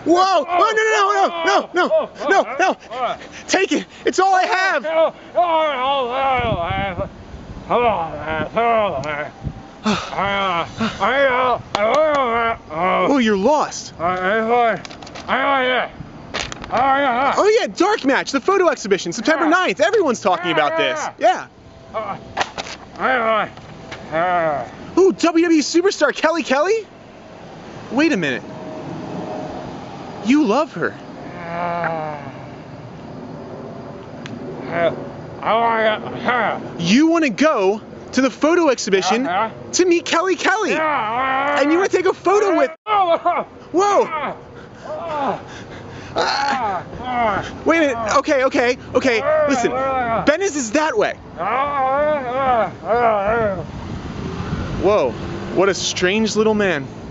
Whoa! Oh, no! Take it! It's all I have! Oh, you're lost. Oh yeah, Dark Match, the photo exhibition, September 9th. Everyone's talking about this. Yeah. Ooh, WWE superstar Kelly? Wait a minute. You love her. You want to go to the photo exhibition to meet Kelly. And you want to take a photo with... Whoa! Wait a minute. Okay. Listen, BENNAS is that way. Whoa, what a strange little man.